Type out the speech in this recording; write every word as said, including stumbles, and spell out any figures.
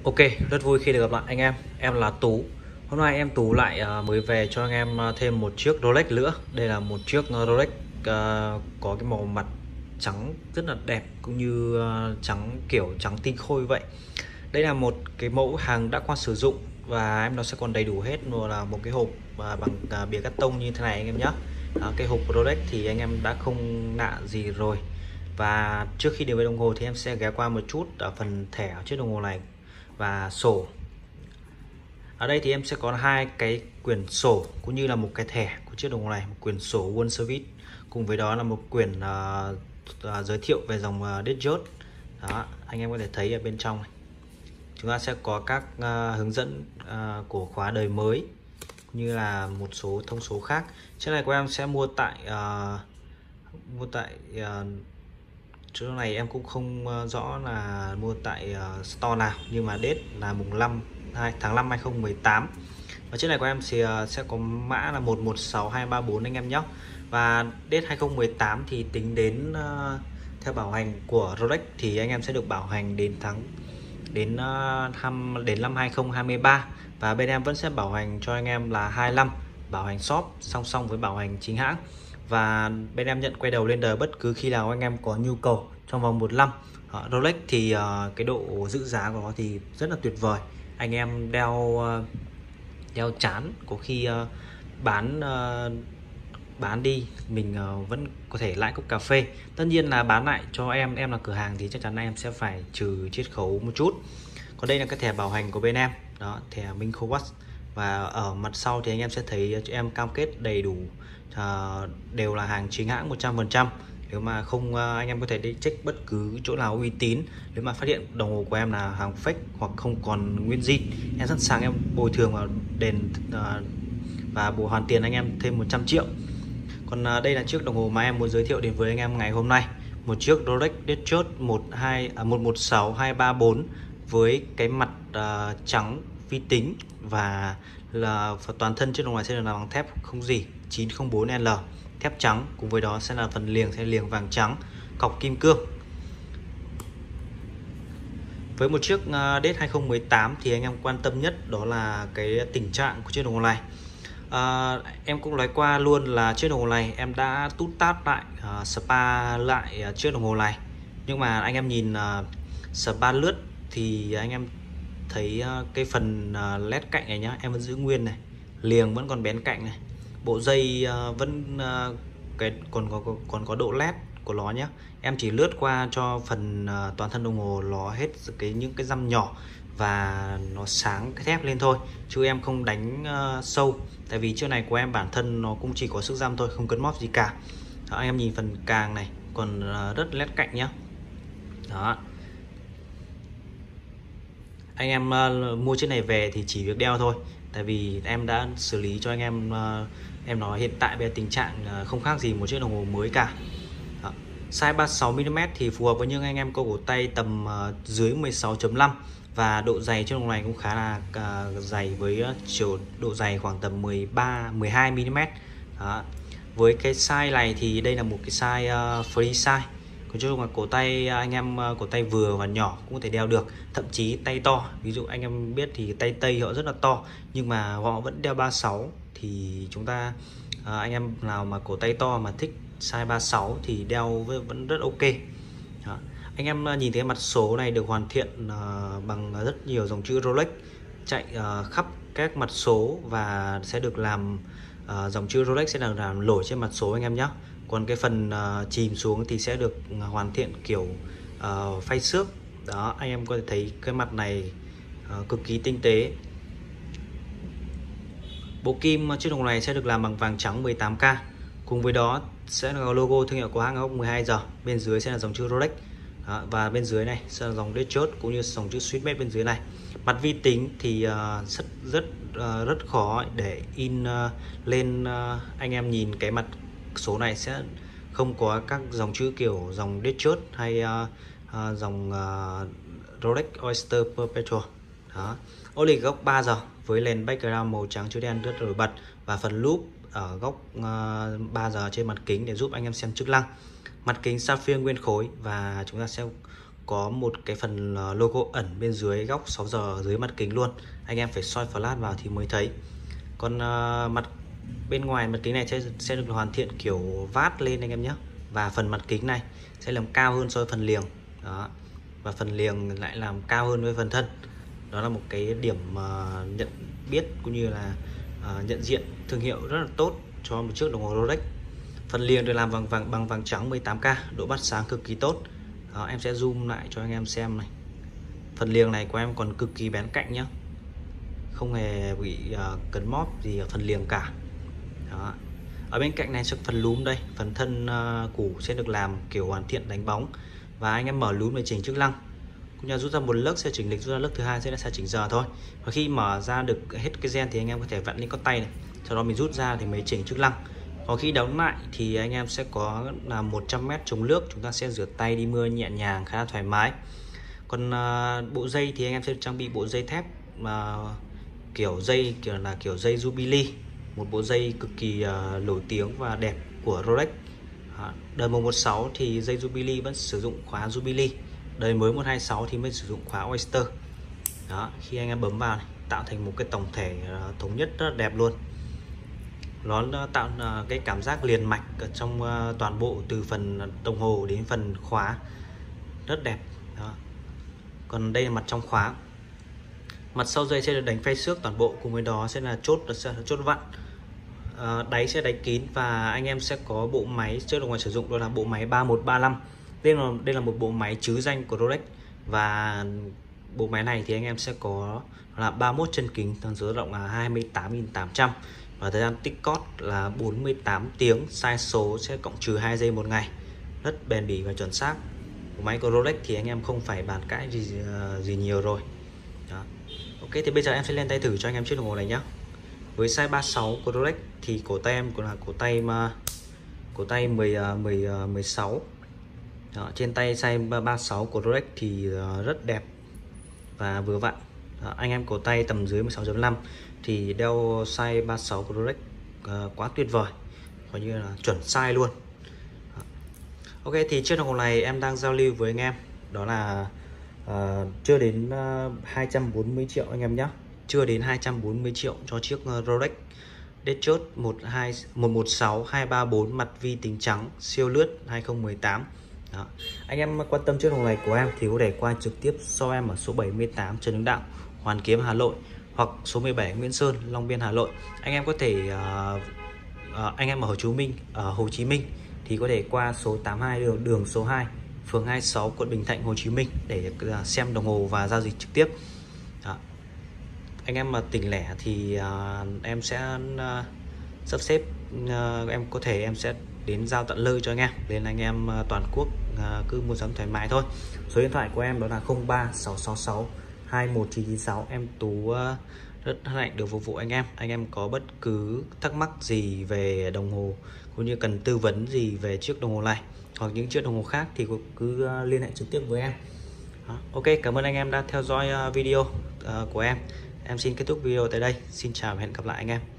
Ok, rất vui khi được gặp lại anh em. Em là Tú. Hôm nay em Tú lại à, mới về cho anh em à, thêm một chiếc Rolex nữa. Đây là một chiếc à, Rolex à, có cái màu mặt trắng rất là đẹp, cũng như à, trắng kiểu trắng tinh khôi vậy. Đây là một cái mẫu hàng đã qua sử dụng và em nó sẽ còn đầy đủ hết, nó là một cái hộp à, bằng à, bìa cắt tông như thế này anh em nhé. Đó, cái hộp Rolex thì anh em đã không nạ gì rồi. Và trước khi đến với đồng hồ thì em sẽ ghé qua một chút ở phần thẻ ở chiếc đồng hồ này và sổ. Ở đây thì em sẽ có hai cái quyển sổ cũng như là một cái thẻ của chiếc đồng hồ này, một quyển sổ World Service, cùng với đó là một quyển uh, uh, giới thiệu về dòng uh, Datejust. Đó, anh em có thể thấy ở bên trong này. Chúng ta sẽ có các uh, hướng dẫn uh, của khóa đời mới, cũng như là một số thông số khác. Chiếc này của em sẽ mua tại uh, mua tại uh, chỗ này em cũng không rõ là mua tại uh, store nào, nhưng mà date là mùng năm tháng năm hai không một tám. Và chiếc này của em thì uh, sẽ có mã là một một sáu hai ba bốn anh em nhé. Và date hai không một tám thì tính đến uh, theo bảo hành của Rolex thì anh em sẽ được bảo hành đến tháng đến uh, đến năm hai không hai ba, và bên em vẫn sẽ bảo hành cho anh em là hai năm bảo hành shop song song với bảo hành chính hãng. Và bên em nhận quay đầu lên đời bất cứ khi nào anh em có nhu cầu trong vòng một năm. uh, Rolex thì uh, cái độ giữ giá của nó thì rất là tuyệt vời. Anh em đeo uh, đeo chán, có khi uh, bán uh, bán đi mình uh, vẫn có thể lại cốc cà phê. Tất nhiên là bán lại cho em em là cửa hàng thì chắc chắn em sẽ phải trừ chiết khấu một chút. Còn đây là cái thẻ bảo hành của bên em, đó, thẻ Minco Watch. Và ở mặt sau thì anh em sẽ thấy cho em cam kết đầy đủ, uh, đều là hàng chính hãng một trăm phần trăm. Nếu mà không, uh, anh em có thể đi check bất cứ chỗ nào uy tín. Nếu mà phát hiện đồng hồ của em là hàng fake hoặc không còn nguyên zin, em sẵn sàng em bồi thường vào đền uh, và bù hoàn tiền anh em thêm một trăm triệu. Còn uh, đây là chiếc đồng hồ mà em muốn giới thiệu đến với anh em ngày hôm nay, một chiếc Rolex Datejust một một sáu hai ba bốn với cái mặt uh, trắng vi tính, và là toàn thân chiếc đồng hồ này sẽ được làm bằng thép không gỉ chín không bốn L, thép trắng, cùng với đó sẽ là phần liềng sẽ liềng vàng trắng, cọc kim cương. Với một chiếc uh, Date hai không một tám thì anh em quan tâm nhất đó là cái tình trạng của chiếc đồng hồ này. Uh, em cũng nói qua luôn là chiếc đồng hồ này em đã tút tát lại, uh, spa lại uh, chiếc đồng hồ này. Nhưng mà anh em nhìn uh, spa lướt thì anh em thấy uh, cái phần uh, led cạnh này nhá, em vẫn giữ nguyên này, liềng vẫn còn bén cạnh này, bộ dây uh, vẫn uh, cái còn có còn có độ led của nó nhé. Em chỉ lướt qua cho phần uh, toàn thân đồng hồ nó hết cái những cái răm nhỏ và nó sáng cái thép lên thôi, chứ em không đánh uh, sâu. Tại vì chiếc này của em bản thân nó cũng chỉ có sức răm thôi, không cấn móp gì cả. Đó, anh em nhìn phần càng này còn uh, rất led cạnh nhá. Đó, anh em uh, mua chiếc này về thì chỉ việc đeo thôi, tại vì em đã xử lý cho anh em. Uh, em nói hiện tại bây giờ tình trạng uh, không khác gì một chiếc đồng hồ mới cả. Đó, size ba mươi sáu mi li mét thì phù hợp với những anh em có cổ tay tầm uh, dưới mười sáu chấm năm, và độ dày chiếc đồng hồ này cũng khá là uh, dày, với uh, chiều độ dày khoảng tầm mười ba mười hai mi li mét. Đó, với cái size này thì đây là một cái size uh, free size. Nói chung là cổ tay anh em cổ tay vừa và nhỏ cũng có thể đeo được, thậm chí tay to. Ví dụ anh em biết thì tay Tây họ rất là to nhưng mà họ vẫn đeo ba mươi sáu, thì chúng ta à, anh em nào mà cổ tay to mà thích size ba mươi sáu thì đeo vẫn rất ok. Đó, anh em nhìn thấy mặt số này được hoàn thiện uh, bằng rất nhiều dòng chữ Rolex chạy uh, khắp các mặt số, và sẽ được làm uh, dòng chữ Rolex sẽ được làm nổi trên mặt số anh em nhé. Còn cái phần uh, chìm xuống thì sẽ được hoàn thiện kiểu uh, phay xước. Đó, anh em có thể thấy cái mặt này uh, cực kỳ tinh tế. Bộ kim chiếc đồng hồ này sẽ được làm bằng vàng trắng mười tám K. Cùng với đó sẽ là logo thương hiệu của hãng ốc mười hai giờ. Bên dưới sẽ là dòng chữ Rolex. Đó, và bên dưới này sẽ là dòng Datejust cũng như dòng chữ Swiss Made bên dưới này. Mặt vi tính thì uh, rất rất uh, rất khó để in uh, lên. Uh, anh em nhìn cái mặt số này sẽ không có các dòng chữ kiểu dòng Datejust hay uh, uh, dòng uh, Rolex Oyster Perpetual. Đó, ô lịch góc ba giờ với nền background màu trắng chữ đen rất nổi bật, và phần loop ở góc uh, ba giờ trên mặt kính để giúp anh em xem chức năng. Mặt kính sapphire nguyên khối, và chúng ta sẽ có một cái phần logo ẩn bên dưới góc sáu giờ dưới mặt kính luôn, anh em phải soi flash vào thì mới thấy. Còn uh, mặt bên ngoài mặt kính này sẽ, sẽ được hoàn thiện kiểu vát lên anh em nhé, và phần mặt kính này sẽ làm cao hơn so với phần liềng đó, và phần liềng lại làm cao hơn với phần thân. Đó là một cái điểm uh, nhận biết cũng như là uh, nhận diện thương hiệu rất là tốt cho một chiếc đồng hồ Rolex. Phần liềng được làm bằng vàng bằng vàng trắng mười tám K, độ bắt sáng cực kỳ tốt. Đó, em sẽ zoom lại cho anh em xem này. Phần liềng này của em còn cực kỳ bén cạnh nhá, không hề bị uh, cấn móp gì ở phần liềng cả. Đó. Ở bên cạnh này sẽ phần lúm đây, phần thân uh, củ sẽ được làm kiểu hoàn thiện đánh bóng, và anh em mở lúm để chỉnh chức năng, cũng như rút ra một lớp sẽ chỉnh lịch, rút ra lớp thứ hai sẽ là sẽ chỉnh giờ thôi. Và khi mở ra được hết cái gen thì anh em có thể vặn lên con tay này, sau đó mình rút ra thì mới chỉnh chức năng. Còn khi đóng lại thì anh em sẽ có là một trăm mét chống nước, chúng ta sẽ rửa tay đi mưa nhẹ nhàng khá là thoải mái. Còn uh, bộ dây thì anh em sẽ trang bị bộ dây thép mà uh, kiểu dây kiểu là kiểu dây Jubilee, một bộ dây cực kỳ uh, nổi tiếng và đẹp của Rolex. Đó. Đời một một sáu thì dây Jubilee vẫn sử dụng khóa Jubilee, đời mới một hai sáu thì mới sử dụng khóa Oyster. Đó, khi anh em bấm vào này, tạo thành một cái tổng thể uh, thống nhất rất đẹp luôn. Nó tạo uh, cái cảm giác liền mạch ở trong uh, toàn bộ từ phần đồng hồ đến phần khóa, rất đẹp. Đó. Còn đây là mặt trong khóa. Mặt sau dây sẽ được đánh phay xước toàn bộ, cùng với đó sẽ là chốt sẽ là chốt vặn. À, đáy sẽ đánh kín, và anh em sẽ có bộ máy trước đồng hồ sử dụng, đó là bộ máy ba một ba năm. Đây là đây là một bộ máy trứ danh của Rolex, và bộ máy này thì anh em sẽ có là ba mươi mốt chân kính, tần số rộng là hai mươi tám nghìn tám trăm, và thời gian tích cót là bốn mươi tám tiếng, sai số sẽ cộng trừ hai giây một ngày, rất bền bỉ và chuẩn xác. Bộ máy của Rolex thì anh em không phải bàn cãi gì gì nhiều rồi. Đó. Ok, thì bây giờ em sẽ lên tay thử cho anh em chiếc đồng hồ này nhé. Với size ba mươi sáu của Rolex thì cổ tay em cũng là cổ tay mà cổ tay mười mười mười sáu. Đó, trên tay size ba mươi sáu của Rolex thì rất đẹp và vừa vặn. Đó, anh em cổ tay tầm dưới mười sáu chấm năm thì đeo size ba mươi sáu của Rolex uh, quá tuyệt vời, coi như là chuẩn size luôn. Đó. Ok, thì chiếc đồng hồ này em đang giao lưu với anh em đó là uh, chưa đến uh, hai trăm bốn mươi triệu anh em nhé, chưa đến hai trăm bốn mươi triệu cho chiếc uh, Rolex Datejust một hai một một sáu hai ba bốn mặt vi tính trắng siêu lướt hai không một tám. Đó. Anh em quan tâm chiếc đồng hồ này của em thì có thể qua trực tiếp so em ở số bảy mươi tám Trần Hưng Đạo, Hoàn Kiếm, Hà Nội, hoặc số mười bảy Nguyễn Sơn, Long Biên, Hà Nội. Anh em có thể uh, uh, anh em ở Hồ Chí Minh ở Hồ Chí Minh thì có thể qua số tám mươi hai đường đường số hai, phường hai mươi sáu, quận Bình Thạnh, Hồ Chí Minh để uh, xem đồng hồ và giao dịch trực tiếp. Đó. Anh em mà tỉnh lẻ thì uh, em sẽ uh, sắp xếp uh, em có thể em sẽ đến giao tận nơi cho anh em, nên anh em uh, toàn quốc uh, cứ mua sắm thoải mái thôi. Số điện thoại của em đó là không ba sáu sáu sáu hai một chín chín sáu. Em Tú uh, rất hân hạnh được phục vụ anh em. Anh em có bất cứ thắc mắc gì về đồng hồ cũng như cần tư vấn gì về chiếc đồng hồ này hoặc những chiếc đồng hồ khác thì cứ uh, liên hệ trực tiếp với em. Đó. Ok, cảm ơn anh em đã theo dõi uh, video uh, của em. Em xin kết thúc video tại đây. Xin chào và hẹn gặp lại anh em.